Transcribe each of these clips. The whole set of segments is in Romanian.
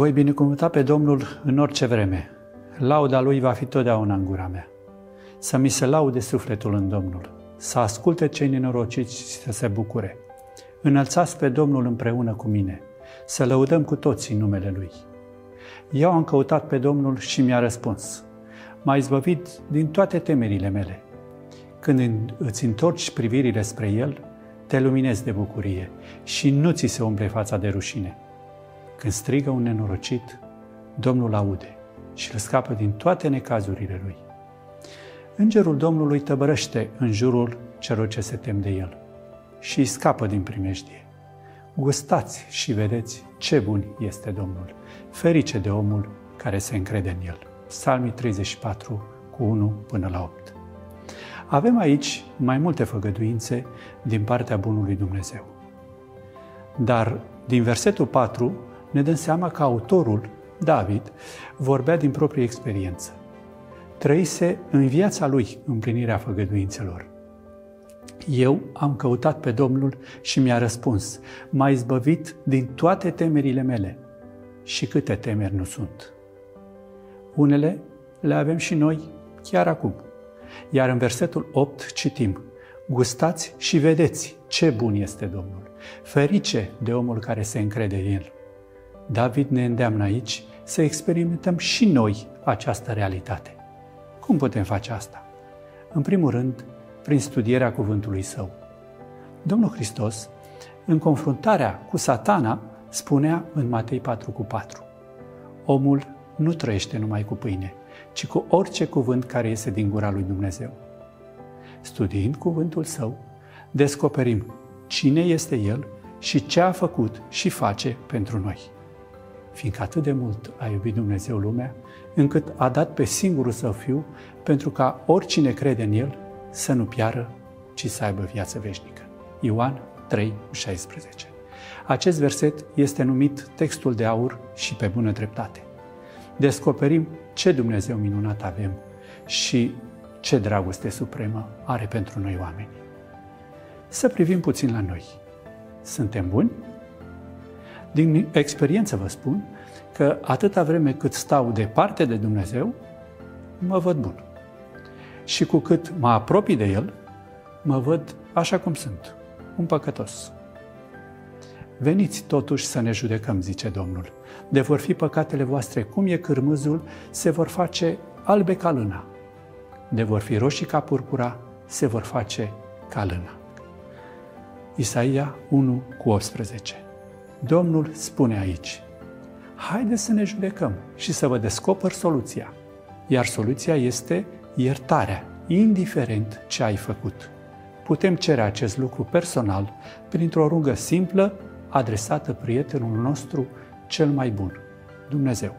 Voi binecuvânta pe Domnul în orice vreme. Lauda Lui va fi totdeauna în gura mea. Să mi se laude sufletul în Domnul. Să asculte cei nenorociți și să se bucure. Înălțați pe Domnul împreună cu mine. Să lăudăm cu toții numele Lui. Eu am căutat pe Domnul și mi-a răspuns. M-a izbăvit din toate temerile mele. Când îți întorci privirile spre El, te luminezi de bucurie și nu ți se umple fața de rușine. Când strigă un nenorocit, Domnul aude și îl scapă din toate necazurile lui. Îngerul Domnului tăbărăște în jurul celor ce se tem de El și îi scapă din primejdie. Gustați și vedeți ce bun este Domnul, ferice de omul care se încrede în El. Psalmii 34, cu 1 până la 8. Avem aici mai multe făgăduințe din partea bunului Dumnezeu. Dar din versetul 4 ne dăm seama că autorul, David, vorbea din proprie experiență. Trăise în viața lui împlinirea făgăduințelor. Eu am căutat pe Domnul și mi-a răspuns. M-a izbăvit din toate temerile mele. Și câte temeri nu sunt. Unele le avem și noi chiar acum. Iar în versetul 8 citim: Gustați și vedeți ce bun este Domnul, ferice de omul care se încrede în El. David ne îndeamnă aici să experimentăm și noi această realitate. Cum putem face asta? În primul rând, prin studierea cuvântului Său. Domnul Hristos, în confruntarea cu Satana, spunea în Matei 4:4: Omul nu trăiește numai cu pâine, ci cu orice cuvânt care iese din gura lui Dumnezeu. Studiind cuvântul Său, descoperim cine este El și ce a făcut și face pentru noi. Fiindcă atât de mult a iubit Dumnezeu lumea, încât a dat pe singurul Său Fiu, pentru ca oricine crede în El să nu piară, ci să aibă viață veșnică. Ioan 3:16. Acest verset este numit textul de aur și pe bună dreptate. Descoperim ce Dumnezeu minunat avem și ce dragoste supremă are pentru noi oameni. Să privim puțin la noi. Suntem buni? Din experiență vă spun că atâta vreme cât stau departe de Dumnezeu, mă văd bun. Și cu cât mă apropii de El, mă văd așa cum sunt, un păcătos. Veniți totuși să ne judecăm, zice Domnul. De vor fi păcatele voastre cum e cârmâzul, se vor face albe ca lâna. De vor fi roșii ca purpura, se vor face ca lâna. Isaia 1:18. Domnul spune aici: haideți să ne judecăm și să vă descoper soluția. Iar soluția este iertarea, indiferent ce ai făcut. Putem cere acest lucru personal printr-o rugă simplă adresată prietenul nostru cel mai bun, Dumnezeu.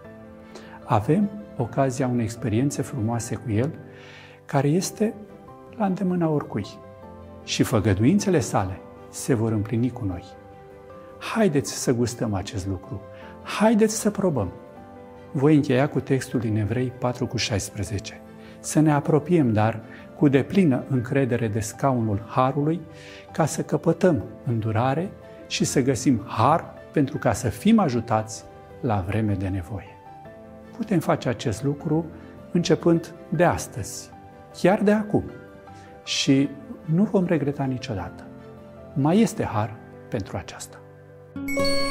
Avem ocazia unei experiențe frumoase cu El, care este la îndemâna oricui. Și făgăduințele Sale se vor împlini cu noi. Haideți să gustăm acest lucru. Haideți să probăm. Voi încheia cu textul din Evrei 4:16. Să ne apropiem, dar, cu deplină încredere de scaunul Harului, ca să căpătăm îndurare și să găsim har pentru ca să fim ajutați la vreme de nevoie. Putem face acest lucru începând de astăzi, chiar de acum, și nu vom regreta niciodată. Mai este har pentru aceasta.